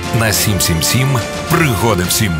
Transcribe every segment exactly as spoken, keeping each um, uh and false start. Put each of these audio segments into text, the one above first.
на сім сім сім «Пригоди всім».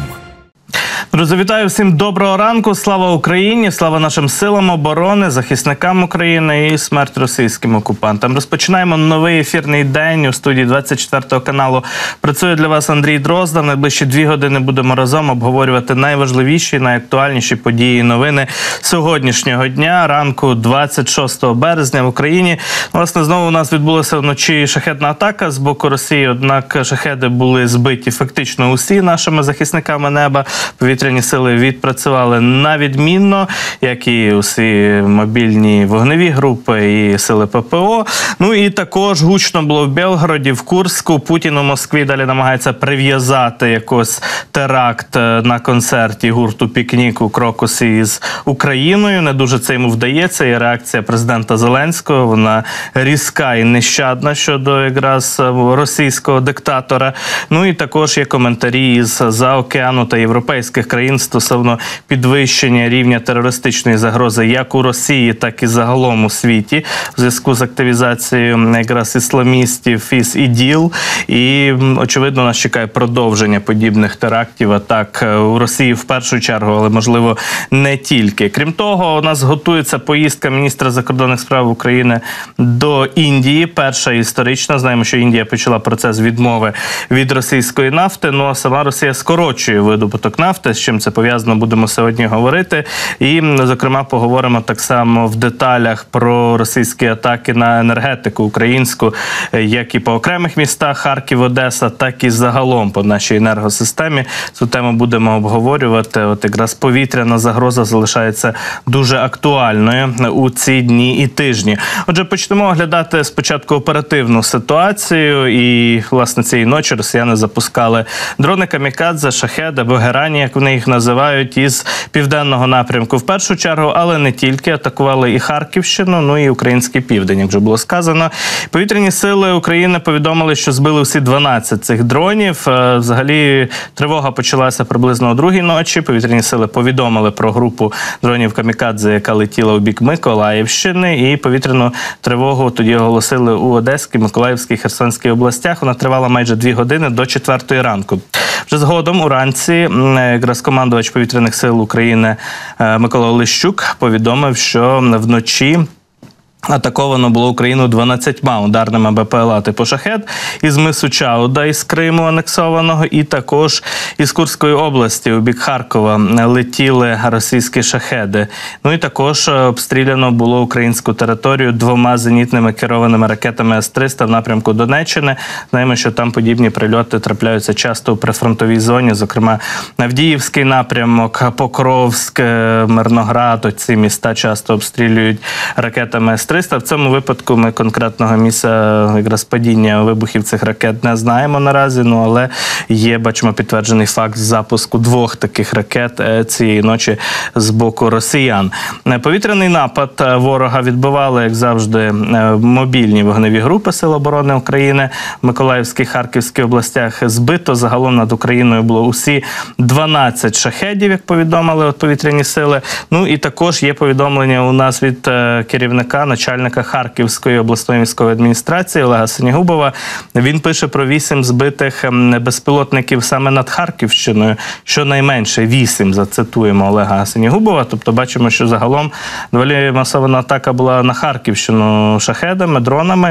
Друзі, вітаю всім доброго ранку. Слава Україні, слава нашим силам оборони, захисникам України і смерть російським окупантам. Розпочинаємо новий ефірний день. У студії двадцять четвертого каналу працює для вас Андрій Дрозда. В найближчі дві години будемо разом обговорювати найважливіші, найактуальніші події і новини сьогоднішнього дня, ранку двадцять шостого березня в Україні. Власне, знову у нас відбулася вночі шахедна атака з боку Росії, однак шахеди були збиті фактично усі нашими захисниками неба. Повітряні сили відпрацювали на відмінно, як і усі мобільні вогневі групи і сили ППО. Ну і також гучно було в Белгороді, в Курську. Путін у Москві далі намагається прив'язати якось теракт на концерті гурту «Пікнік» у Крокусі з Україною. Не дуже це йому вдається. І реакція президента Зеленського, вона різка і нещадна щодо якраз російського диктатора. Ну і також є коментарі із-за океану та європейських країн стосовно підвищення рівня терористичної загрози як у Росії, так і загалом у світі в зв'язку з активізацією якраз ісламістів із ІДІЛ. І, очевидно, нас чекає продовження подібних терактів, атак у Росії в першу чергу, але, можливо, не тільки. Крім того, у нас готується поїздка міністра закордонних справ України до Індії. Перша історична. Знаємо, що Індія почала процес відмови від російської нафти, ну а сама Росія скорочує видобуток нафти. З чим це пов'язано, будемо сьогодні говорити. І, зокрема, поговоримо так само в деталях про російські атаки на енергетику українську, як і по окремих містах Харків, Одеса, так і загалом по нашій енергосистемі. Цю тему будемо обговорювати. От якраз повітряна загроза залишається дуже актуальною у ці дні і тижні. Отже, почнемо оглядати спочатку оперативну ситуацію. І, власне, цієї ночі росіяни запускали дрони камікадзе, шахеди або герані, як вони їх називають, із південного напрямку в першу чергу, але не тільки. Атакували і Харківщину, ну і український південь, як вже було сказано. Повітряні сили України повідомили, що збили всі дванадцять цих дронів. Взагалі, тривога почалася приблизно о другій ночі. Повітряні сили повідомили про групу дронів камікадзе, яка летіла у бік Миколаївщини, і повітряну тривогу тоді оголосили у Одеській, Миколаївській, Херсонській областях. Вона тривала майже дві години до четвертої ранку. Вже згодом уранці якраз командувач повітряних сил України Микола Олещук повідомив, що вночі атаковано було Україну дванадцятьма ударними БПЛА типу «Шахед» із мису Чауда, із Криму анексованого, і також із Курської області у бік Харкова летіли російські шахеди. Ну і також обстріляно було українську територію двома зенітними керованими ракетами С триста в напрямку Донеччини. Знаємо, що там подібні прильоти трапляються часто у прифронтовій зоні, зокрема Авдіївський напрямок, Покровськ, Мирноград. Ці міста часто обстрілюють ракетами С триста. В цьому випадку ми конкретного місця якраз падіння вибухів цих ракет не знаємо наразі, ну але є, бачимо, підтверджений факт запуску двох таких ракет цієї ночі з боку росіян. Повітряний напад ворога відбивали, як завжди, мобільні вогневі групи Сил оборони України в Миколаївській, Харківській областях. Збито загалом над Україною було усі дванадцять шахедів, як повідомили от повітряні сили. Ну і також є повідомлення у нас від керівника, начальника Харківської обласної військової адміністрації Олега Синігубова. Він пише про вісім збитих безпілотників саме над Харківщиною. Щонайменше вісім, зацитуємо Олега Синігубова. Тобто бачимо, що загалом доволі масована атака була на Харківщину шахедами, дронами.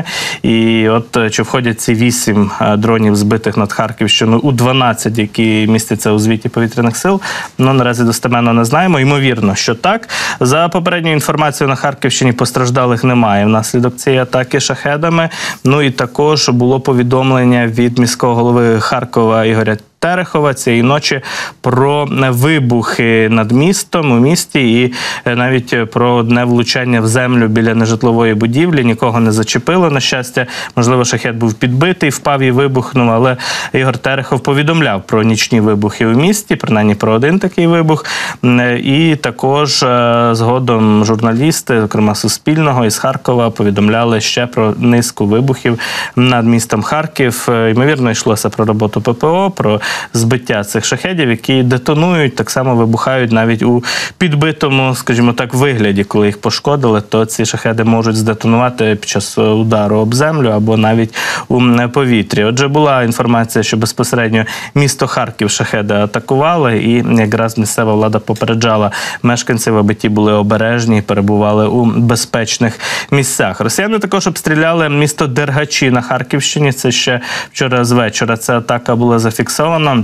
І от чи входять ці вісім дронів збитих над Харківщиною у дванадцять, які містяться у звіті повітряних сил, ну наразі достеменно не знаємо. Ймовірно, що так. За попередньою інформацією, на Харківщині постраждалих немає внаслідок цієї атаки шахедами. Ну і також було повідомлення від міського голови Харкова Ігоря Терехова цієї ночі про вибухи над містом, у місті, і навіть про одне влучання в землю біля нежитлової будівлі. Нікого не зачепило, на щастя. Можливо, шахед був підбитий, впав і вибухнув, але Ігор Терехов повідомляв про нічні вибухи у місті, принаймні про один такий вибух. І також згодом журналісти, зокрема Суспільного із Харкова, повідомляли ще про низку вибухів над містом Харків. Ймовірно, йшлося про роботу ППО, про збиття цих шахедів, які детонують, так само вибухають навіть у підбитому, скажімо так, вигляді. Коли їх пошкодили, то ці шахеди можуть здетонувати під час удару об землю або навіть у повітрі. Отже, була інформація, що безпосередньо місто Харків шахеди атакували, і якраз місцева влада попереджала мешканців, аби ті були обережні і перебували у безпечних місцях. Росіяни також обстріляли місто Дергачі на Харківщині. Це ще вчора з вечора ця атака була зафіксована.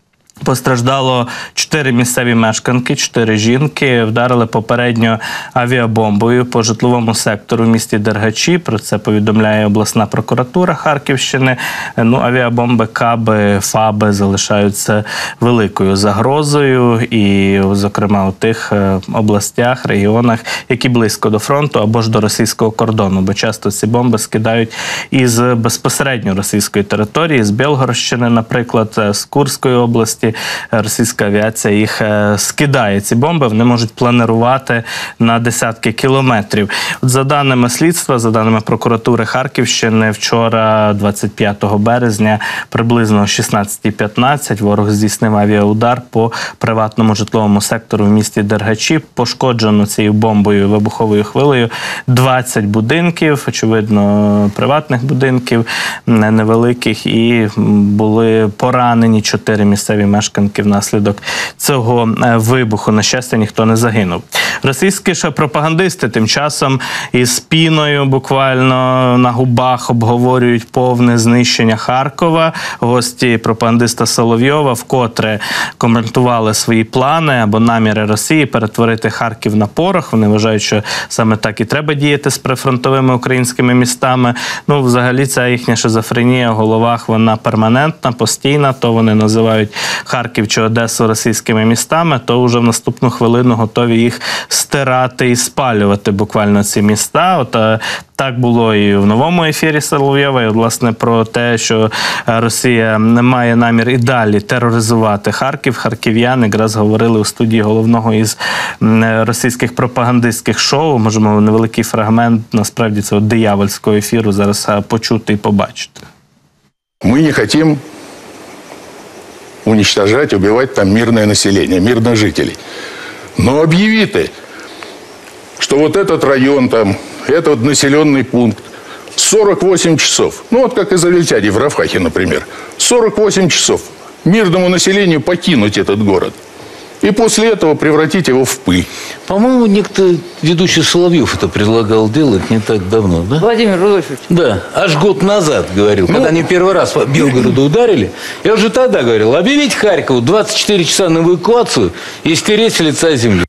Постраждало чотири місцеві мешканки, чотири жінки. Вдарили попередньо авіабомбою по житловому сектору в місті Дергачі. Про це повідомляє обласна прокуратура Харківщини. Ну, авіабомби, каби, фаби залишаються великою загрозою. І, зокрема, у тих областях, регіонах, які близько до фронту або ж до російського кордону. Бо часто ці бомби скидають із безпосередньо російської території, з Білгородщини, наприклад, з Курської області. Російська авіація їх скидає, ці бомби, вони можуть планувати на десятки кілометрів. От за даними слідства, за даними прокуратури Харківщини, вчора, двадцять п'ятого березня, приблизно о шістнадцята п'ятнадцять, ворог здійснив авіаудар по приватному житловому сектору в місті Дергачі. Пошкоджено цією бомбою, вибуховою хвилею двадцять будинків, очевидно, приватних будинків невеликих, і були поранені чотири місцеві мешканки внаслідок цього вибуху. На щастя, ніхто не загинув. Російські ж пропагандисти тим часом із піною буквально на губах обговорюють повне знищення Харкова. Гості пропагандиста Соловйова вкотре коментували свої плани або наміри Росії перетворити Харків на порох. Вони вважають, що саме так і треба діяти з прифронтовими українськими містами. Ну, взагалі, ця їхня шизофренія в головах, вона перманентна, постійна. То вони називають Харків чи Одесу російськими містами, то вже в наступну хвилину готові їх стирати і спалювати буквально ці міста. От так було і в новому ефірі Соловйова, і, власне, про те, що Росія не має намір і далі тероризувати Харків. Харків'яни якраз говорили у студії головного із російських пропагандистських шоу. Можемо невеликий фрагмент, насправді, цього диявольського ефіру зараз почути і побачити. Ми не хочемо уничтожать, убивать там мирное население, мирных жителей. Но объяви ты, что вот этот район, там, этот населенный пункт, сорок восемь часов, ну вот как израильтяне в Рафахе, например, сорок восемь часов мирному населению покинуть этот город. И после этого превратить его в пыль. По-моему, некто ведущий Соловьев это предлагал делать не так давно, да? Владимир Рудольфович. Да, аж год назад говорил, ну, когда они первый раз по Белгороду ударили. Я уже тогда говорил, объявить Харькову двадцать четыре часа на эвакуацию и стереть с лица земли.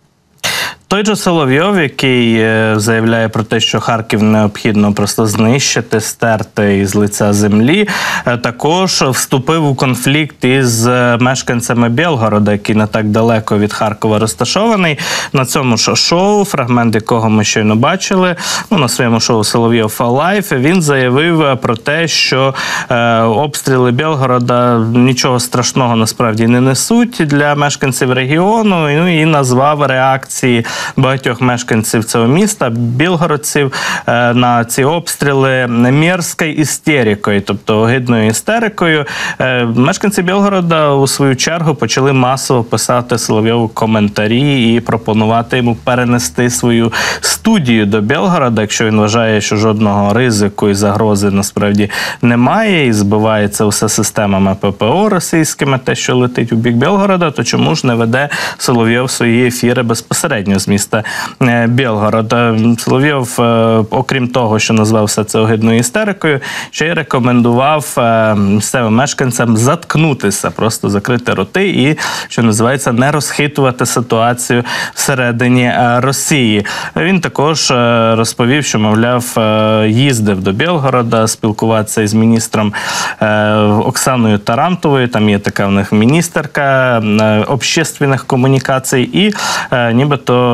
Той же Соловйов, який заявляє про те, що Харків необхідно просто знищити, стерти із лиця землі, також вступив у конфлікт із мешканцями Білгорода, який не так далеко від Харкова розташований. На цьому ж шоу, фрагмент якого ми щойно бачили, ну, на своєму шоу «Соловйов Лайф», він заявив про те, що е, обстріли Білгорода нічого страшного насправді не несуть для мешканців регіону, ну, і назвав реакції багатьох мешканців цього міста, білгородців, на ці обстріли мерзкою істерикою, тобто огидною істерикою. Мешканці Білгорода у свою чергу почали масово писати Соловйову коментарі і пропонувати йому перенести свою студію до Білгорода, якщо він вважає, що жодного ризику і загрози насправді немає, і збивається все системами ППО російськими, те, що летить у бік Білгорода, то чому ж не веде Соловйов свої ефіри безпосередньо з міста Білгорода? Соловйов, окрім того, що назвав все це огидною істерикою, ще й рекомендував місцевим мешканцям заткнутися, просто закрити роти і, що називається, не розхитувати ситуацію всередині Росії. Він також розповів, що, мовляв, їздив до Білгорода спілкуватися із міністром Оксаною Тарантовою, там є така в них міністерка общественних комунікацій, і нібито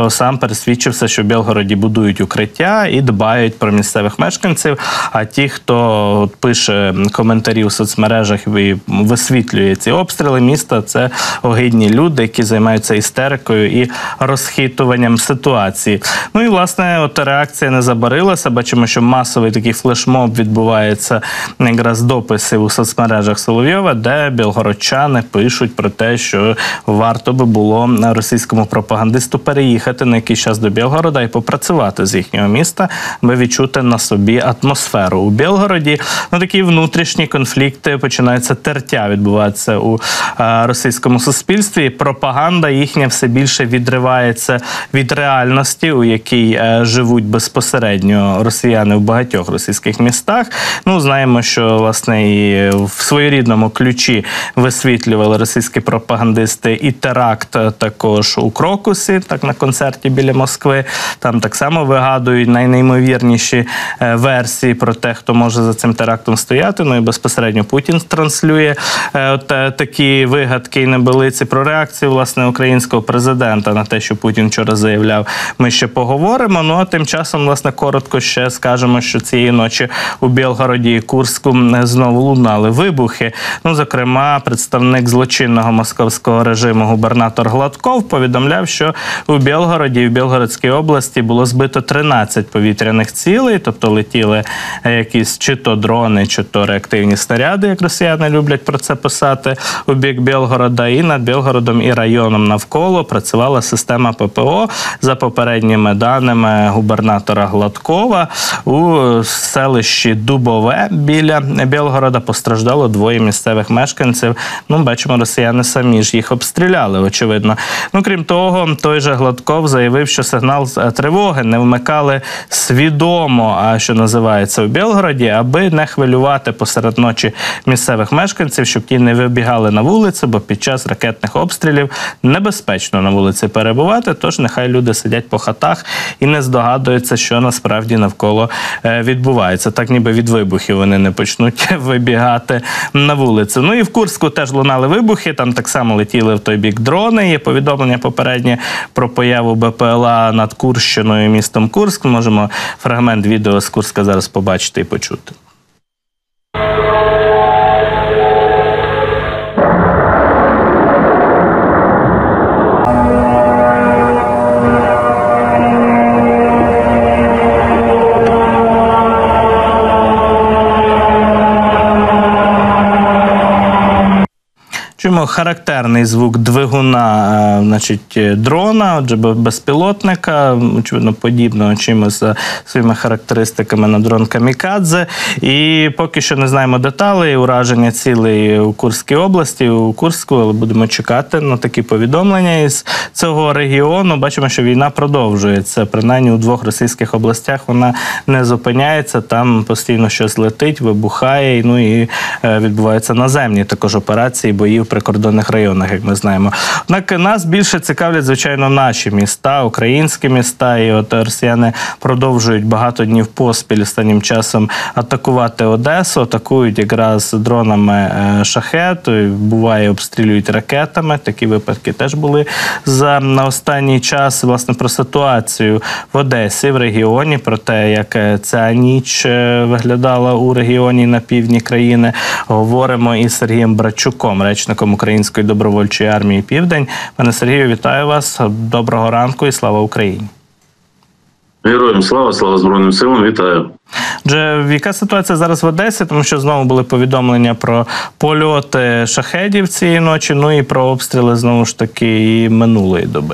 що сам пересвідчився, що в Білгороді будують укриття і дбають про місцевих мешканців. А ті, хто от пише коментарі у соцмережах і висвітлює ці обстріли міста, це огидні люди, які займаються істерикою і розхитуванням ситуації. Ну і, власне, от реакція не забарилася. Бачимо, що масовий такий флешмоб відбувається якраз дописів у соцмережах Соловйова, де білгородчани пишуть про те, що варто би було російському пропагандисту переїхати на якийсь час до Білгорода і попрацювати з їхнього міста, аби відчути на собі атмосферу. У Білгороді ну, такі внутрішні конфлікти, починаються тертя відбуватися у а, російському суспільстві. Пропаганда їхня все більше відривається від реальності, у якій а, живуть безпосередньо росіяни в багатьох російських містах. Ну, знаємо, що, власне, і в своєрідному ключі висвітлювали російські пропагандисти і теракт також у Крокусі, так на концерті біля Москви. Там так само вигадують найнеймовірніші версії про те, хто може за цим терактом стояти. Ну і безпосередньо Путін транслює от такі вигадки і небелиці. Про реакцію, власне, українського президента на те, що Путін вчора заявляв, ми ще поговоримо. Ну а тим часом, власне, коротко ще скажемо, що цієї ночі у Білгороді і Курську знову лунали вибухи. Ну, зокрема, представник злочинного московського режиму губернатор Гладков повідомляв, що у Білгороді і в Білгородській області було збито тринадцять повітряних цілей, тобто летіли якісь чи то дрони, чи то реактивні снаряди, як росіяни люблять про це писати, у бік Білгорода, і над Білгородом і районом навколо працювала система ППО. За попередніми даними губернатора Гладкова, у селищі Дубове біля Білгорода постраждало двоє місцевих мешканців. Ну, бачимо, росіяни самі ж їх обстріляли, очевидно. Ну, крім того, той же Гладков заявив, що сигнал тривоги не вмикали свідомо, а що називається, у Білгороді, аби не хвилювати посеред ночі місцевих мешканців, щоб ті не вибігали на вулицю, бо під час ракетних обстрілів небезпечно на вулиці перебувати, тож нехай люди сидять по хатах і не здогадуються, що насправді навколо відбувається. Так ніби від вибухів вони не почнуть вибігати на вулицю. Ну і в Курську теж лунали вибухи, там так само летіли в той бік дрони. Є повідомлення попереднє про появу БПЛА над Курщиною і містом Курськ. Можемо фрагмент відео з Курська зараз побачити і почути. Чуємо характерний звук двигуна, значить, дрона, отже, безпілотника, очевидно, подібного чимось за своїми характеристиками на дрон Камікадзе. І поки що не знаємо деталей ураження цілей у Курській області, у Курську, але будемо чекати на такі повідомлення із цього регіону. Бачимо, що війна продовжується. Принаймні у двох російських областях вона не зупиняється, там постійно щось летить, вибухає, ну і відбуваються наземні також операції, бої в прикордонних районах, як ми знаємо. Однак нас більше цікавлять, звичайно, наші міста, українські міста, і от росіяни продовжують багато днів поспіль останнім часом атакувати Одесу, атакують якраз дронами «Шахет», буває, обстрілюють ракетами, такі випадки теж були за на останній час. Власне, про ситуацію в Одесі, в регіоні, про те, як ця ніч виглядала у регіоні на півдні країни, говоримо із Сергієм Братчуком, речником Української добровольчої армії «Південь». Пане Сергію, вітаю вас. Доброго ранку і слава Україні. Героям слава, слава Збройним силам, вітаю. Отже, яка ситуація зараз в Одесі? Тому що знову були повідомлення про польоти шахедів цієї ночі, ну і про обстріли, знову ж таки, і минулої доби.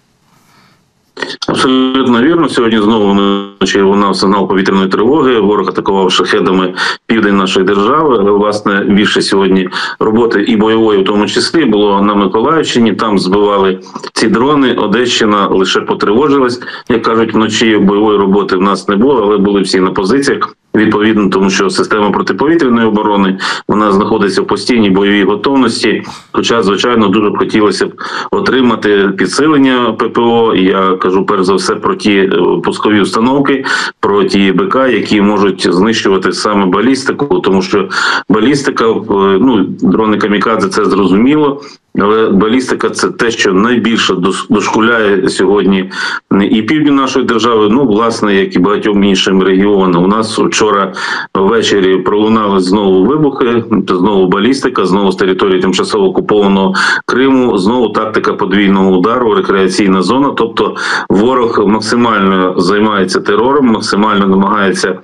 Абсолютно вірно. Сьогодні знову вночі лунав сигнал повітряної тривоги. Ворог атакував шахедами південь нашої держави. Але, власне, більше сьогодні роботи і бойової, в тому числі, було на Миколаївщині. Там збивали ці дрони. Одещина лише потривожилась. Як кажуть, вночі бойової роботи в нас не було, але були всі на позиціях. Відповідно, тому що система протиповітряної оборони, вона знаходиться в постійній бойовій готовності. Хоча, звичайно, дуже б хотілося б отримати підсилення ППО. Я кажу, перш за все, про ті пускові установки, про ті БК, які можуть знищувати саме балістику. Тому що балістика, ну, дрони Камікадзе, це зрозуміло. Але балістика – це те, що найбільше дошкуляє сьогодні і півдню нашої держави, ну, власне, як і багатьом іншим регіонам. У нас вчора ввечері пролунали знову вибухи, знову балістика, знову з території тимчасово окупованого Криму, знову тактика подвійного удару, рекреаційна зона. Тобто ворог максимально займається терором, максимально намагається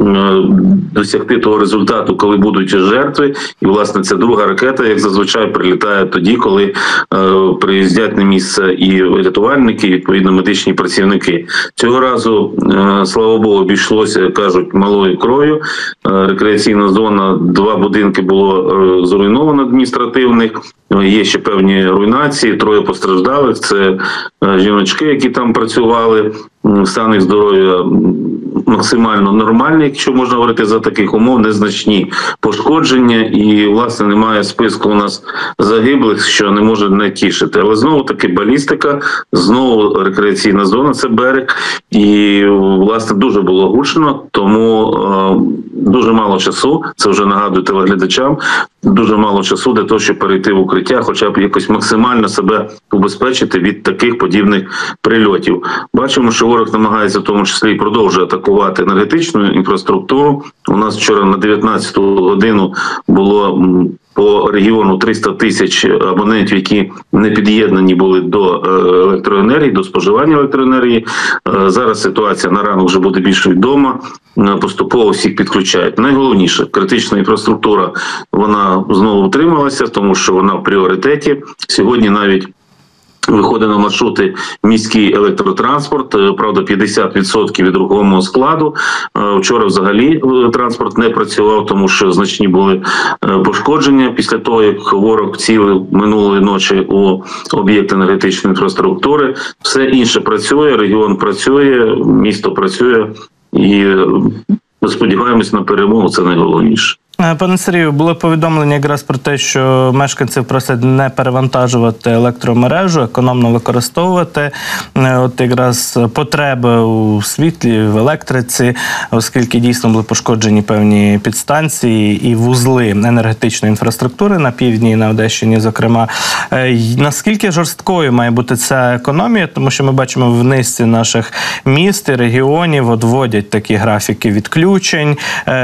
досягти того результату, коли будуть жертви. І, власне, ця друга ракета, як зазвичай, прилітає тоді, коли е, приїздять на місце і рятувальники, і, відповідно, медичні працівники. Цього разу, е, слава Богу, обійшлося, кажуть, малою кров'ю. Е, рекреаційна зона, два будинки було е, зруйновано адміністративних, є ще певні руйнації, троє постраждалих. Це е, жіночки, які там працювали, стан їх здоров'я максимально нормальний, якщо можна говорити за таких умов, незначні пошкодження, і, власне, немає списку у нас загиблих, що не може не тішити. Але знову-таки балістика, знову рекреаційна зона, це берег, і, власне, дуже було гучно, тому е, дуже мало часу, це вже нагадую телеглядачам, дуже мало часу для того, щоб перейти в укриття, хоча б якось максимально себе убезпечити від таких подібних прильотів. Бачимо, що ворог намагається в тому числі і продовжує атакувати енергетичну інфраструктуру. У нас вчора на дев'ятнадцяту годину було по регіону триста тисяч абонентів, які не під'єднані були до електроенергії, до споживання електроенергії. Зараз ситуація на ранок вже буде більш відома. Поступово всіх підключають. Найголовніше, критична інфраструктура, вона знову утрималася, тому що вона в пріоритеті. Сьогодні навіть виходить на маршрути міський електротранспорт, правда, п'ятдесят відсотків від рухомого складу. Вчора взагалі транспорт не працював, тому що значні були пошкодження після того, як ворог цілив минулої ночі у об'єкт енергетичної інфраструктури. Все інше працює, регіон працює, місто працює, і сподіваємось на перемогу, це найголовніше. Пане Сергію, було повідомлення якраз про те, що мешканців просять не перевантажувати електромережу, економно використовувати от якраз потреби у світлі, в електриці, оскільки дійсно були пошкоджені певні підстанції і вузли енергетичної інфраструктури на півдні і на Одещині, зокрема. Наскільки жорсткою має бути ця економія? Тому що ми бачимо в низці наших міст і регіонів от вводять такі графіки відключень.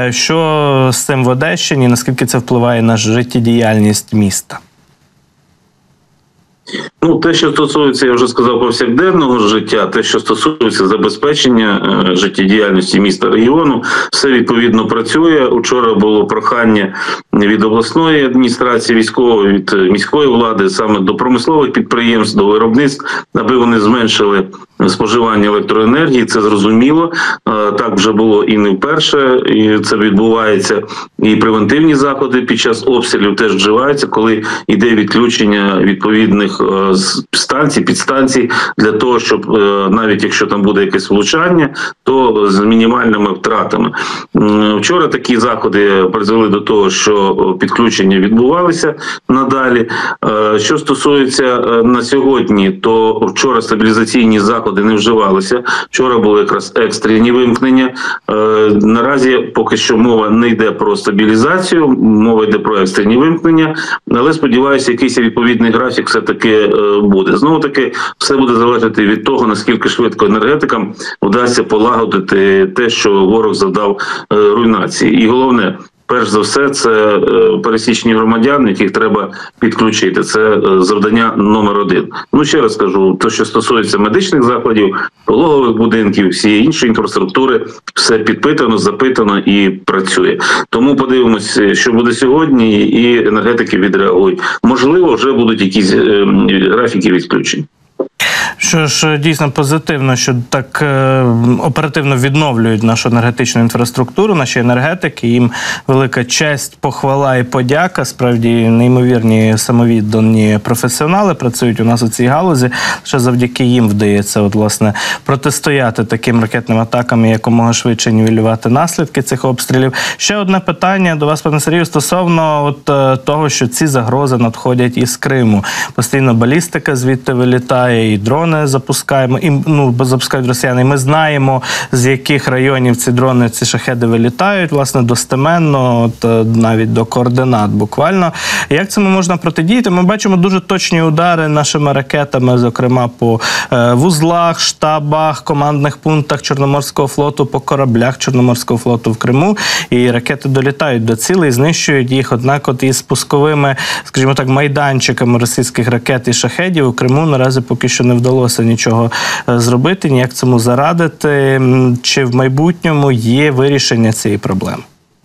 Що з цим в Одещині? Наскільки це впливає на життєдіяльність міста? Ну, те, що стосується, я вже сказав, повсякденного життя, те, що стосується забезпечення е, життєдіяльності міста, регіону, все відповідно працює. Учора було прохання від обласної адміністрації, військової, від міської влади, саме до промислових підприємств, до виробництв, аби вони зменшили споживання електроенергії. Це зрозуміло. Е, так вже було і не вперше, і це відбувається. І превентивні заходи під час обстрілів теж вживаються, коли йде відключення відповідних станцій, підстанцій, для того, щоб навіть якщо там буде якесь влучання, то з мінімальними втратами. Вчора такі заходи призвели до того, що підключення відбувалися надалі. Що стосується на сьогодні, то вчора стабілізаційні заходи не вживалися. Вчора були якраз екстрені вимкнення. Наразі поки що мова не йде про стабілізацію, мова йде про екстрені вимкнення, але сподіваюся, якийсь відповідний графік все-таки буде. Знову-таки, все буде залежати від того, наскільки швидко енергетикам вдасться полагодити те, що ворог завдав руйнації. І головне, перш за все, це пересічні громадяни, яких треба підключити. Це завдання номер один. Ну, ще раз кажу, те, що стосується медичних закладів, пологових будинків, всієї іншої інфраструктури, все підпитано, запитано і працює. Тому подивимося, що буде сьогодні, і енергетики відреагують. Можливо, вже будуть якісь графіки відключень. Що ж дійсно позитивно, що так е, оперативно відновлюють нашу енергетичну інфраструктуру, наші енергетики. Їм велика честь, похвала і подяка. Справді неймовірні самовіддані професіонали працюють у нас у цій галузі. Ще завдяки їм вдається от, власне, протистояти таким ракетним атакам і якомога швидше нівелювати наслідки цих обстрілів. Ще одне питання до вас, пане Сергію, стосовно от, того, що ці загрози надходять із Криму. Постійно балістика звідти вилітає, і дрони дрони запускаємо, і, ну, запускають росіяни. І ми знаємо, з яких районів ці дрони, ці шахеди вилітають, власне, достеменно, от, навіть до координат буквально. Як цьому можна протидіяти? Ми бачимо дуже точні удари нашими ракетами, зокрема по е, вузлах, штабах, командних пунктах Чорноморського флоту, по кораблях Чорноморського флоту в Криму. І ракети долітають до цілей, знищують їх. Однак от із пусковими, скажімо так, майданчиками російських ракет і шахедів у Криму наразі поки що не вдалося нічого зробити, ніяк цьому зарадити. Чи в майбутньому є вирішення цієї проблеми?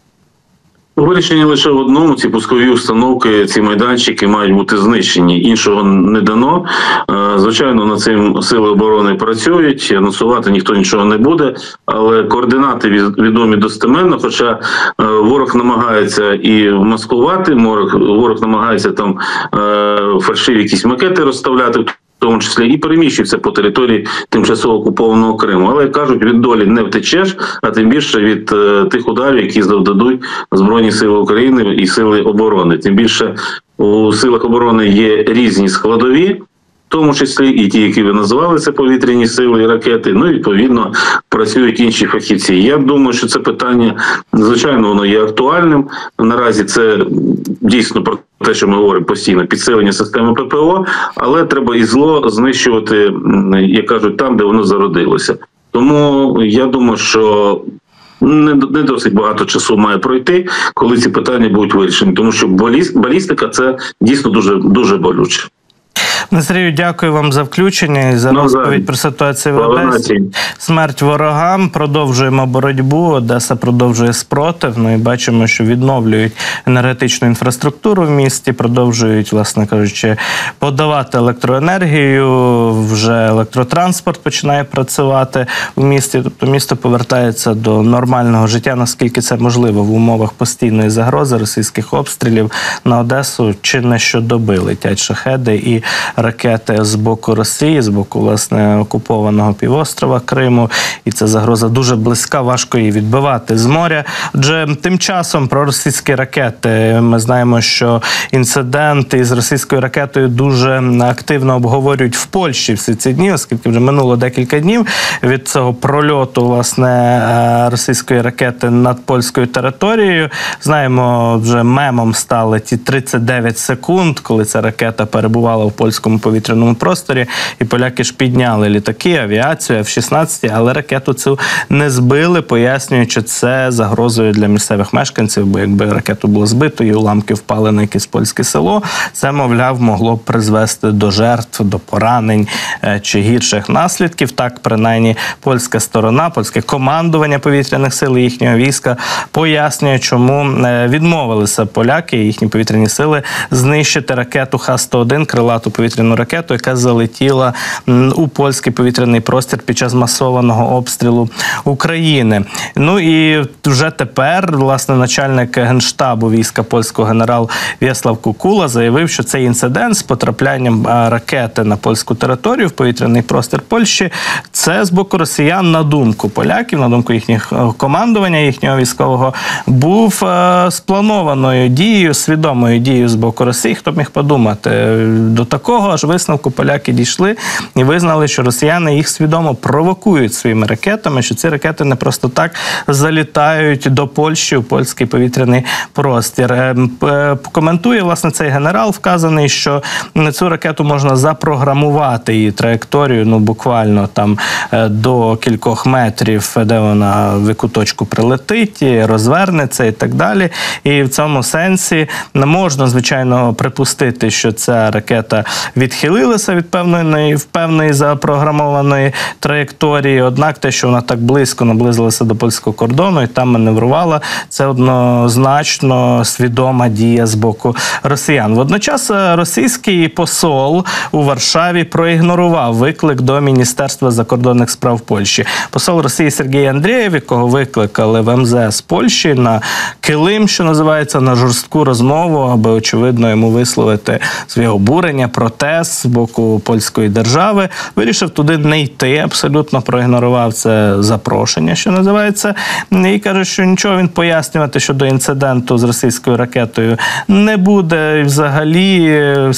Вирішення лише в одному: ці пускові установки, ці майданчики мають бути знищені. Іншого не дано. Звичайно, над цим сили оборони працюють, анонсувати ніхто нічого не буде, але координати відомі достеменно, хоча ворог намагається і маскувати, ворог, ворог намагається там фальшиві якісь макети розставляти, в тому числі і переміщується по території тимчасово окупованого Криму. Але, кажуть, від долі не втечеш, а тим більше від е, тих ударів, які завдадуть Збройні Сили України і Сили оборони. Тим більше у Силах оборони є різні складові, в тому числі і ті, які ви називали, це повітряні сили і ракети, ну і, відповідно, працюють інші фахівці. Я думаю, що це питання, звичайно, воно є актуальним. Наразі це дійсно про те, що ми говоримо постійно, підсилення системи ППО, але треба і зло знищувати, як кажуть, там, де воно зародилося. Тому я думаю, що не, не досить багато часу має пройти, коли ці питання будуть вирішені, тому що балістика – це дійсно дуже, дуже болюче. Сергію, дякую вам за включення і за ну, розповідь про ситуацію в Одесі. Смерть ворогам. Продовжуємо боротьбу. Одеса продовжує спротив. Ну і бачимо, що відновлюють енергетичну інфраструктуру в місті, продовжують, власне кажучи, подавати електроенергію. Вже електротранспорт починає працювати в місті. Тобто місто повертається до нормального життя, наскільки це можливо в умовах постійної загрози російських обстрілів. На Одесу чи не щодоби летять шахеди і ракети з боку Росії, з боку, власне, окупованого півострова Криму. І ця загроза дуже близька, важко її відбивати з моря. Отже, тим часом про російські ракети. Ми знаємо, що інцидент із російською ракетою дуже активно обговорюють в Польщі всі ці дні, оскільки вже минуло декілька днів від цього прольоту, власне, російської ракети над польською територією. Знаємо, вже мемом стали ті тридцять дев'ять секунд, коли ця ракета перебувала в польському повітряному просторі, і поляки ж підняли літаки, авіацію, еф шістнадцять, але ракету цю не збили, пояснюючи це загрозою для місцевих мешканців, бо якби ракету було збито і уламки впали на якесь польське село, це, мовляв, могло б призвести до жертв, до поранень чи гірших наслідків. Так, принаймні, польська сторона, польське командування повітряних сил і їхнього війська пояснює, чому відмовилися поляки і їхні повітряні сили знищити ракету Х сто один, крилату повітряну ракету, яка залетіла у польський повітряний простір під час масованого обстрілу України. Ну і вже тепер, власне, начальник Генштабу війська польського генерал В'єслав Кукула заявив, що цей інцидент з потраплянням ракети на польську територію, в повітряний простір Польщі, це з боку росіян, на думку поляків, на думку їхнього командування, їхнього військового, був спланованою дією, свідомою дією з боку Росії. Хто б міг подумати? До такого аж висновку поляки дійшли і визнали, що росіяни їх свідомо провокують своїми ракетами, що ці ракети не просто так залітають до Польщі, у польський повітряний простір. Коментує, власне, цей генерал вказаний, що цю ракету можна запрограмувати, її траєкторію, ну, буквально там до кількох метрів, де вона в яку точку прилетить, розвернеться і так далі. І в цьому сенсі не можна, звичайно, припустити, що ця ракета відхилилася від певної, певної запрограмованої траєкторії, однак те, що вона так близько наблизилася до польського кордону і там маневрувала, це однозначно свідома дія з боку росіян. Водночас російський посол у Варшаві проігнорував виклик до Міністерства закордонних справ Польщі. Посол Росії Сергій Андрієв, якого викликали в ем зе ес Польщі на килим, що називається, на жорстку розмову, аби, очевидно, йому висловити своє обурення про те, протест з боку польської держави. Вирішив туди не йти, абсолютно проігнорував це запрошення, що називається, і каже, що нічого він пояснювати щодо інциденту з російською ракетою не буде. І взагалі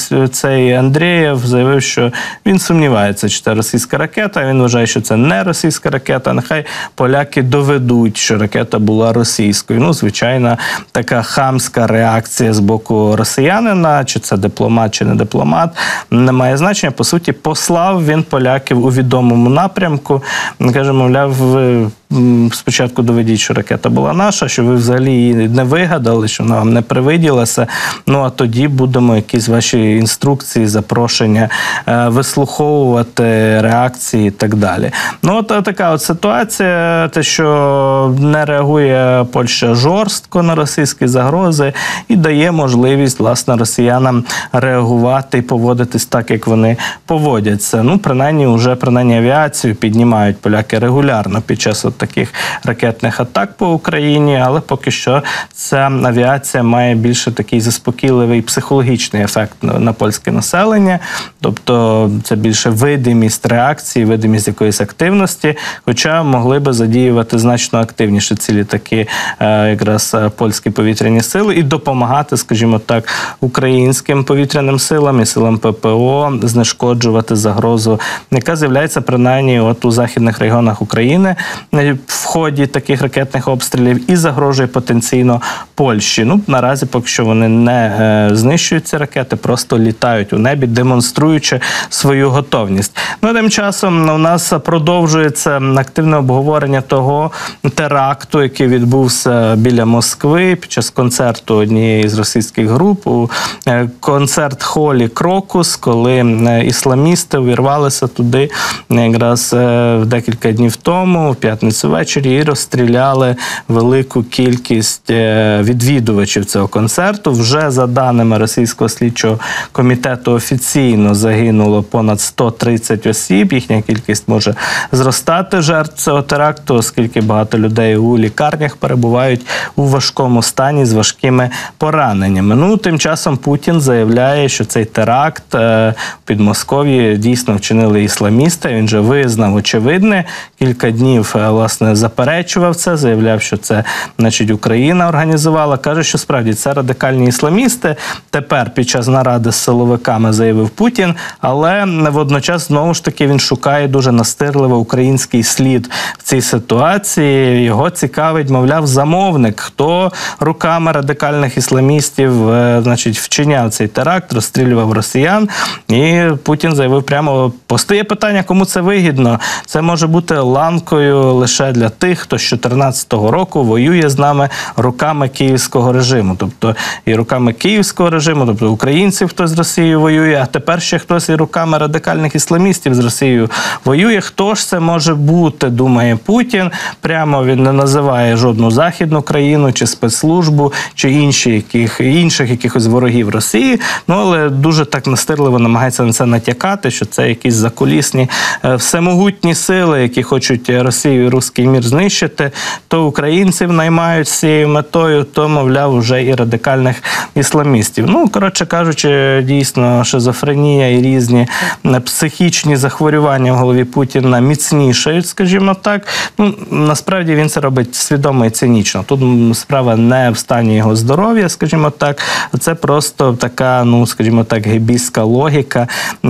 цей Андрієв заявив, що він сумнівається, чи це російська ракета, він вважає, що це не російська ракета, нехай поляки доведуть, що ракета була російською. Ну, звичайно, така хамська реакція з боку росіянина, чи це дипломат, чи не дипломат, не має значення. По суті, послав він поляків у відомому напрямку. Каже, мовляв, ви спочатку доведіть, що ракета була наша, що ви взагалі її не вигадали, що вона вам не привиділася, ну а тоді будемо якісь ваші інструкції, запрошення вислуховувати, реакції і так далі. Ну от така от ситуація, те, що не реагує Польща жорстко на російські загрози і дає можливість, власне, росіянам реагувати і поводитись так, як вони поводяться. Ну, принаймні, вже принаймні авіацію піднімають поляки регулярно під час от таких ракетних атак по Україні, але поки що ця авіація має більше такий заспокійливий психологічний ефект на, на польське населення, тобто це більше видимість реакції, видимість якоїсь активності, хоча могли би задіювати значно активніше ці літаки е, якраз польські повітряні сили і допомагати, скажімо так, українським повітряним силам і силам ППО знешкоджувати загрозу, яка з'являється принаймні от у західних регіонах України в ході таких ракетних обстрілів і загрожує потенційно Польщі. Ну, наразі поки що вони не е, знищують ці ракети, просто літають у небі, демонструючи свою готовність. Ну, тим часом у нас продовжується активне обговорення того теракту, який відбувся біля Москви під час концерту однієї з російських груп у е, концерт-холі «Крокус», коли е, ісламісти увірвалися туди якраз е, декілька днів тому, в п'ятницю ввечері, і розстріляли велику кількість відвідувачів цього концерту. Вже за даними Російського слідчого комітету офіційно загинуло понад сто тридцять осіб. Їхня кількість може зростати, жертв цього теракту, оскільки багато людей у лікарнях перебувають у важкому стані з важкими пораненнями. Ну, тим часом Путін заявляє, що цей теракт в Підмосков'ї дійсно вчинили ісламісти. Він же визнав очевидне. Кілька днів, власне, заперечував це, заявляв, що це, значить, Україна організувала. Каже, що справді це радикальні ісламісти. Тепер під час наради з силовиками заявив Путін, але водночас, знову ж таки, він шукає дуже настирливо український слід в цій ситуації. Його цікавить, мовляв, замовник, хто руками радикальних ісламістів, значить, вчиняв цей теракт, розстрілював росіян. І Путін заявив прямо, постає питання, кому це вигідно. Це може бути ланкою лише для тих, хто з дві тисячі чотирнадцятого року воює з нами руками київського режиму. Тобто і руками київського режиму, тобто українців хтось з Росією воює, а тепер ще хтось і руками радикальних ісламістів з Росією воює. Хто ж це може бути, думає Путін. Прямо він не називає жодну західну країну, чи спецслужбу, чи інші, яких, інших якихось ворогів Росії. Ну, але дуже так настирливо намагається на це натякати, що це якісь закулісні всемогутні сили, які хочуть Росію і руський мір знищити, то українців наймають з цією метою, то, мовляв, вже і радикальних ісламістів. Ну, коротше кажучи, дійсно, шизофренія і різні психічні захворювання в голові Путіна міцнішають, скажімо так. Ну, насправді він це робить свідомо і цинічно. Тут справа не в стані його здоров'я, скажімо так, це просто така, ну, скажімо так, гебістська логіка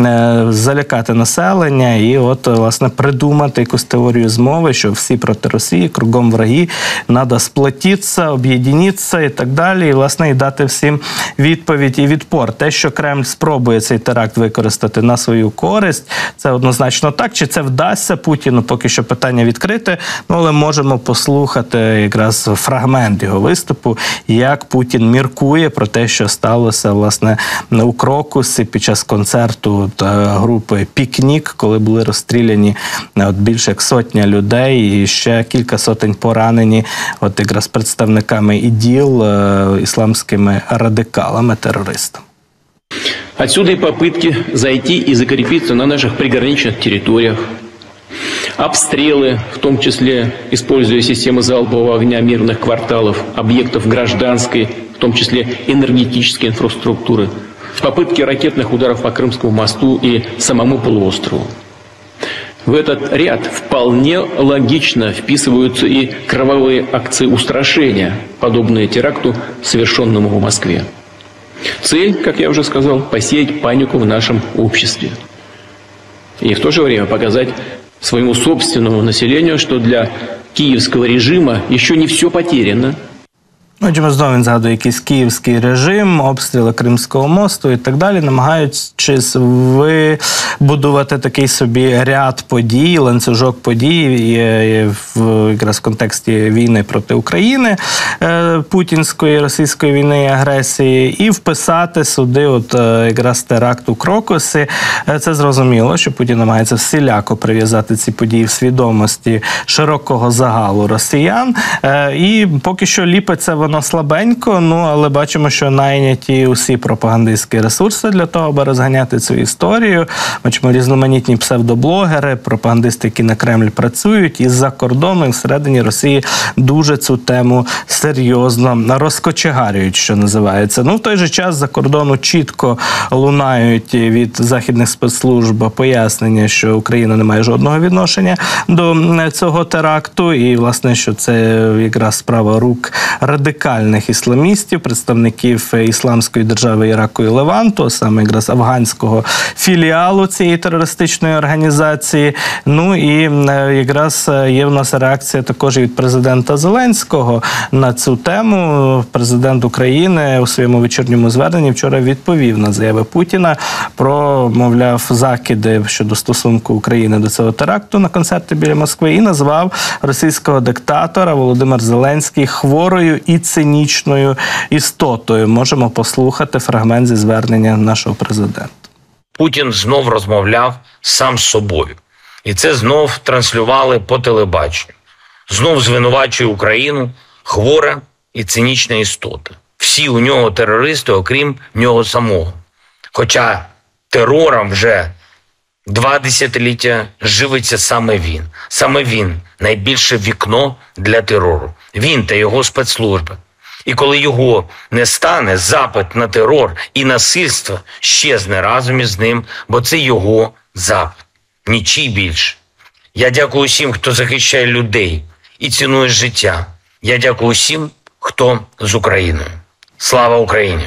залякати населення і от, власне, придумати якусь теорію змови, що всі проти Росії, кругом враги, треба сплотитися, об'єднатися і так далі, і, власне, і дати всім відповідь і відпор. Те, що Кремль спробує цей теракт використати на свою користь, це однозначно так. Чи це вдасться Путіну, поки що питання відкрите, ну, але можемо послухати якраз фрагмент його виступу, як Путін міркує про те, що сталося, власне, у Крокусі під час концерту групи «Пікнік», коли були розстріляні от більше як сотня людей і ще кілька сотень поранені от якраз представниками ІДІЛ, исламскими радикалами, терористами. Отсюда и попытки зайти и закрепиться на наших приграничных территориях. Обстрелы, в том числе используя системы залпового огня мирных кварталов, объектов гражданской, в том числе энергетической инфраструктуры. в попытке ракетных ударов по Крымскому мосту и самому полуострову. В этот ряд вполне логично вписываются и кровавые акции устрашения, подобные теракту, совершенному в Москве. Цель, как я уже сказал, посеять панику в нашем обществе. И в то же время показать своему собственному населению, что для киевского режима еще не все потеряно. Отже, знову він згадує якийсь київський режим, обстріли Кримського мосту і так далі, намагаючись вибудувати такий собі ряд подій, ланцюжок подій в якраз в контексті війни проти України, путінської, російської війни і агресії, і вписати сюди от якраз теракт у Крокусі. Це зрозуміло, що Путін намагається всіляко прив'язати ці події в свідомості широкого загалу росіян. І поки що ліпиться воно слабенько, ну, але бачимо, що найняті усі пропагандистські ресурси для того, аби розганяти цю історію. Бачимо різноманітні псевдоблогери, пропагандисти, які на Кремль працюють, і з-за кордону, і всередині Росії дуже цю тему серйозно розкочегарюють, що називається. Ну, в той же час за кордону чітко лунають від західних спецслужб пояснення, що Україна не має жодного відношення до цього теракту, і, власне, що це якраз справа рук радикальних ісламістів, представників Ісламської держави Іраку і Леванту, саме якраз афганського філіалу цієї терористичної організації. Ну і якраз є в нас реакція також від президента Зеленського на цю тему. Президент України у своєму вечірньому зверненні вчора відповів на заяви Путіна про, мовляв, закиди щодо стосунку України до цього теракту на концерті біля Москви і назвав російського диктатора Володимир Зеленський хворою і цинічною істотою. Можемо послухати фрагмент зі звернення нашого президента. Путін знов розмовляв сам з собою. І це знов транслювали по телебаченню. Знов звинувачує Україну хвора і цинічна істота. Всі у нього терористи, окрім нього самого. Хоча терором вже два десятиліття живиться саме він. Саме він – найбільше вікно для терору. Він та його спецслужби. І коли його не стане, запит на терор і насильство щезне разом із ним, бо це його запит. Нічий більше. Я дякую усім, хто захищає людей і цінує життя. Я дякую усім, хто з Україною. Слава Україні!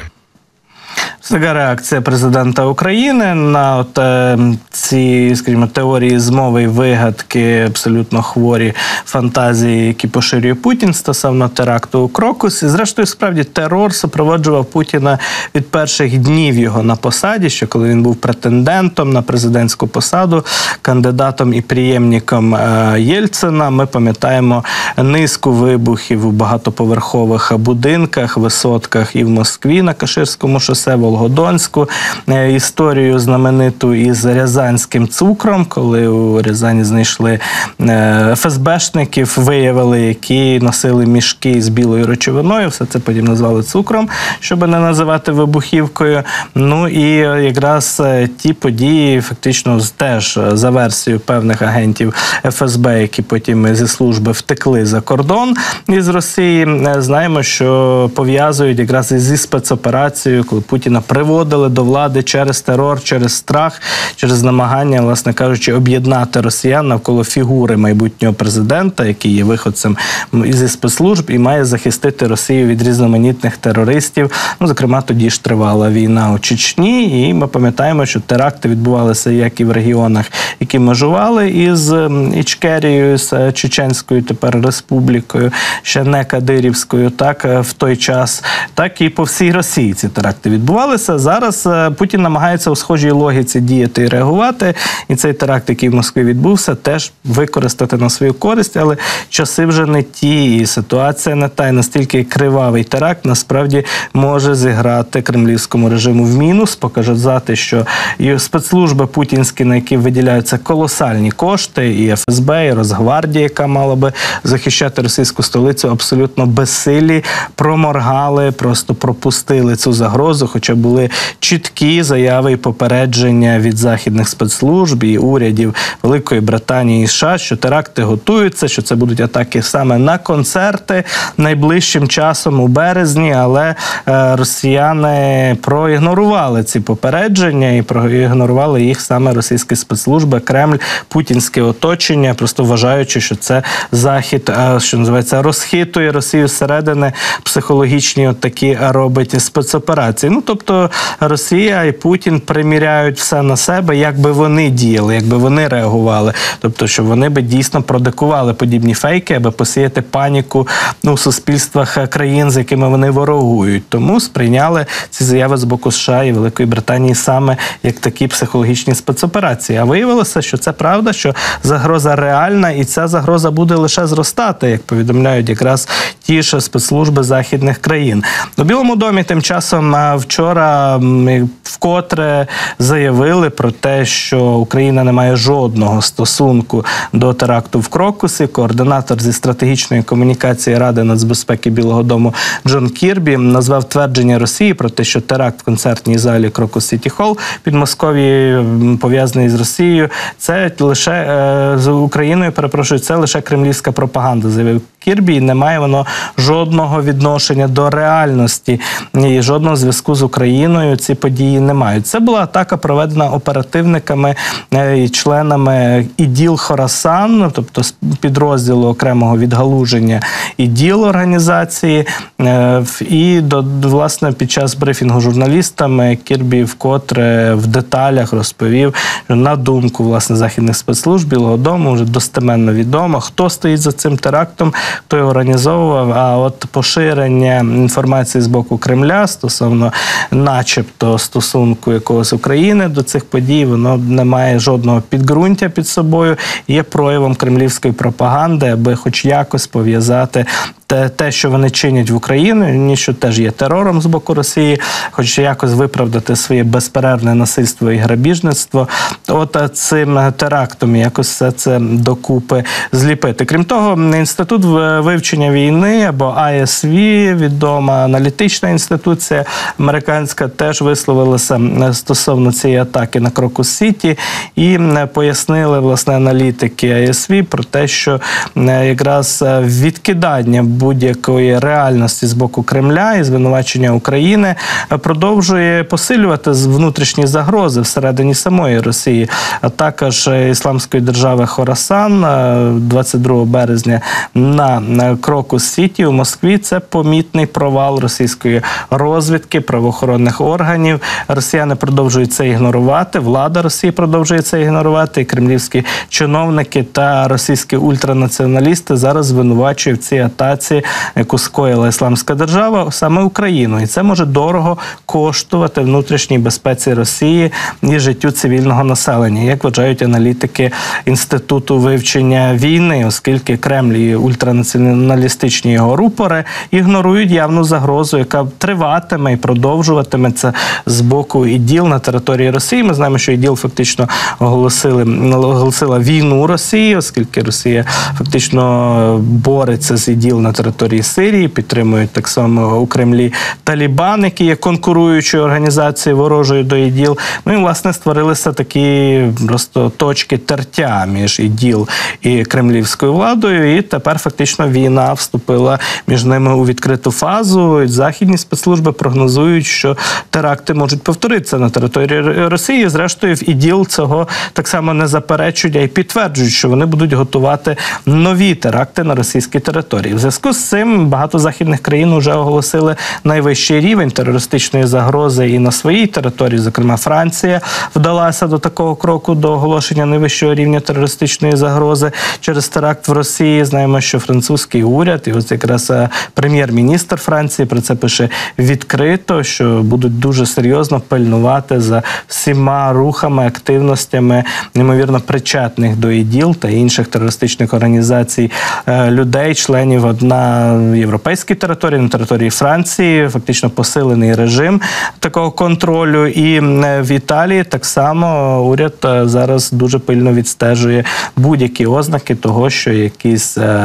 Така реакція президента України на от, е, ці, скажімо, теорії змови і вигадки, абсолютно хворі фантазії, які поширює Путін стосовно теракту у Крокусі. Зрештою, справді, терор супроводжував Путіна від перших днів його на посаді, що коли він був претендентом на президентську посаду, кандидатом і преємником е, Єльцина. Ми пам'ятаємо низку вибухів у багатоповерхових будинках, висотках і в Москві на Каширському шосе, Волгодонську, історію знамениту із рязанським цукром, коли у Рязані знайшли еф ес бешників, виявили, які носили мішки з білою речовиною, все це потім назвали цукром, щоб не називати вибухівкою. Ну і якраз ті події фактично теж за версією певних агентів еф ес бе, які потім зі служби втекли за кордон із Росії, знаємо, що пов'язують якраз зі спецоперацією, коли Путіна приводили до влади через терор, через страх, через намагання, власне кажучи, об'єднати росіян навколо фігури майбутнього президента, який є виходцем зі спецслужб і має захистити Росію від різноманітних терористів. Ну, зокрема, тоді ж тривала війна у Чечні, і ми пам'ятаємо, що теракти відбувалися як і в регіонах, які межували із Ічкерією, з Чеченською тепер республікою, ще не Кадирівською, так, в той час, так і по всій Росії ці теракти відбувалися. Зараз Путін намагається у схожій логіці діяти і реагувати, і цей теракт, який в Москві відбувся, теж використати на свою користь, але часи вже не ті, і ситуація не та, і настільки кривавий теракт насправді може зіграти кремлівському режиму в мінус, показати, що і спецслужби путінські, на які виділяються колосальні кошти, і еф ес бе, і Росгвардія, яка мала би захищати російську столицю, абсолютно безсилі, проморгали, просто пропустили цю загрозу, хоча були були чіткі заяви і попередження від західних спецслужб і урядів Великої Британії і США, що теракти готуються, що це будуть атаки саме на концерти найближчим часом у березні, але е, росіяни проігнорували ці попередження і проігнорували їх саме російські спецслужби, Кремль, путінське оточення, просто вважаючи, що це Захід, е, що називається, розхитує Росію зсередини, психологічні от такі робить спецоперації. Ну, тобто Росія і Путін приміряють все на себе, як би вони діяли, як би вони реагували. Тобто, що вони би дійсно продикували подібні фейки, аби посіяти паніку ну, у суспільствах країн, з якими вони ворогують. Тому сприйняли ці заяви з боку США і Великої Британії саме як такі психологічні спецоперації. А виявилося, що це правда, що загроза реальна, і ця загроза буде лише зростати, як повідомляють якраз ті ж спецслужби західних країн. У Білому домі тим часом вчора вкотре заявили про те, що Україна не має жодного стосунку до теракту в Крокусі. Координатор зі стратегічної комунікації Ради нацбезпеки Білого дому Джон Кірбі назвав твердження Росії про те, що теракт в концертній залі Крокус Сіті Холл під Московією пов'язаний з Росією, це лише е, з Україною, перепрошую, це лише кремлівська пропаганда, заявив Кірбі, і не має воно жодного відношення до реальності і жодного зв'язку з Україною ці події не мають. Це була атака, проведена оперативниками і членами ІДІЛ Хорасан, тобто підрозділу окремого відгалуження ІДІЛ організації. І, власне, під час брифінгу журналістами Кірбі вкотре в деталях розповів, що на думку, власне, західних спецслужб Білого дому вже достеменно відомо, хто стоїть за цим терактом, хто його організовував, а от поширення інформації з боку Кремля стосовно начебто стосунку якогось України до цих подій, воно не має жодного підґрунтя під собою, є проявом кремлівської пропаганди, аби хоч якось пов'язати те, те, що вони чинять в Україні, що теж є терором з боку Росії, хоч якось виправдати своє безперервне насильство і грабіжництво, от цим терактом якось все це докупи зліпити. Крім того, Інститут вивчення війни, або ай ес ві, відома аналітична інституція американська, теж висловилася стосовно цієї атаки на Крокус Сіті і пояснили, власне, аналітики ай ес ві про те, що якраз відкидання будь-якої реальності з боку Кремля і звинувачення України продовжує посилювати внутрішні загрози всередині самої Росії, а також Ісламської держави Хорасан двадцять другого березня на Крокус Сіті у Москві. Це помітний провал російської розвідки, правоохоронних органів. Росіяни продовжують це ігнорувати, влада Росії продовжує це ігнорувати, і кремлівські чиновники та російські ультранаціоналісти зараз звинувачують в цій атаці, яку скоїла Ісламська держава, саме Україну. І це може дорого коштувати внутрішній безпеці Росії і життю цивільного населення, як вважають аналітики Інституту вивчення війни, оскільки Кремль і ультранаціоналістичні його рупори ігнорують явну загрозу, яка триватиме і продовжуватиметься з боку ІДІЛ на території Росії. Ми знаємо, що ІДІЛ фактично оголосили, оголосила війну Росії, оскільки Росія фактично бореться з ІДІЛ на території Сирії, підтримують так само у Кремлі Талібан, які є конкуруючою організацією ворожою до ІДІЛ. Ну і, власне, створилися такі просто точки тертя між ІДІЛ і кремлівською владою, і тепер фактично війна вступила між ними у відкриту фазу. Західні спецслужби прогнозують, що теракти можуть повторитися на території Росії. Зрештою, в ІДІЛ цього так само не заперечують, а й підтверджують, що вони будуть готувати нові теракти на російській території. В зв'язку з цим багато західних країн вже оголосили найвищий рівень терористичної загрози і на своїй території. Зокрема, Франція вдалася до такого кроку, до оголошення найвищого рівня терористичної загрози через теракт в Росії. Знаємо, що французький уряд і ось якраз прем'єр-міністр Франції про це пише відкрито, що будуть дуже серйозно пильнувати за всіма рухами, активностями, неймовірно причетних до ІДІЛ та інших терористичних організацій людей, членів на європейській території, на території Франції, фактично посилений режим такого контролю. І в Італії так само уряд зараз дуже пильно відстежує будь-які ознаки того, що якісь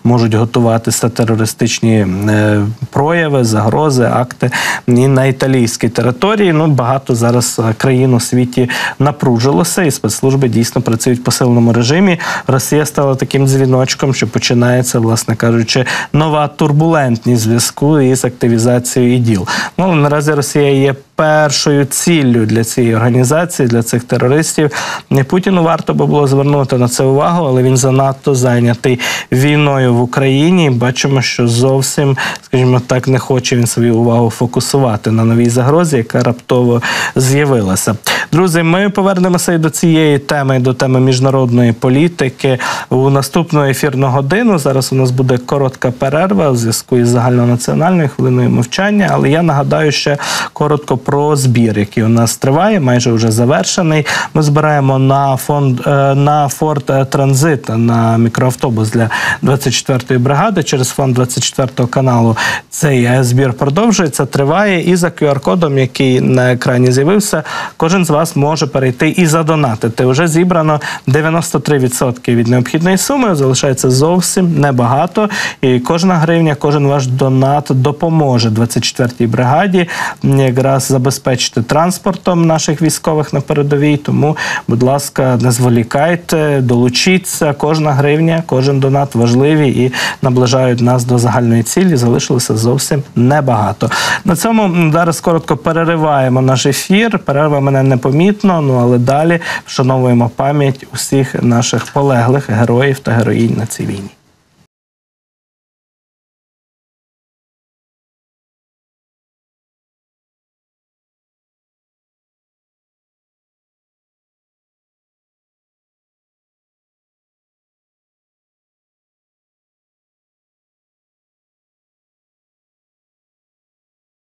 можуть готуватися терористичні е, прояви, загрози, акти і на італійській території. Ну, багато зараз країн у світі напружилося, і спецслужби дійсно працюють в посиленому режимі. Росія стала таким дзвіночком, що починається, власне кажучи, нова турбулентність в зв'язку із активізацією іділ. Ну, наразі Росія є першою ціллю для цієї організації, для цих терористів. Путіну варто би було звернути на це увагу, але він занадто зайнятий війною в Україні. Бачимо, що зовсім, скажімо так, не хоче він свою увагу фокусувати на новій загрозі, яка раптово з'явилася. Друзі, ми повернемося і до цієї теми, до теми міжнародної політики у наступну ефірну годину. Зараз у нас буде коротка перерва в зв'язку із загальнонаціональною хвилиною мовчання, але я нагадаю ще коротко про збір, який у нас триває, майже вже завершений. Ми збираємо на фонд, на Форд Транзит, на мікроавтобус для двадцять четвертої бригади через фонд двадцять четвертого каналу. Цей збір продовжується, триває, і за ку ар-кодом, який на екрані з'явився, кожен з вас може перейти і задонатити. Вже зібрано дев'яносто три відсотки від необхідної суми, залишається зовсім небагато, і кожна гривня, кожен ваш донат допоможе двадцять четвертій бригаді якраз забезпечити транспортом наших військових на передовій. Тому, будь ласка, не зволікайте, долучіться. Кожна гривня, кожен донат важливі і наближають нас до загальної цілі. Залишилося зовсім небагато. На цьому зараз коротко перериваємо наш ефір. Перерва мене непомітно, ну але далі вшановуємо пам'ять усіх наших полеглих героїв та героїнь на цій війні.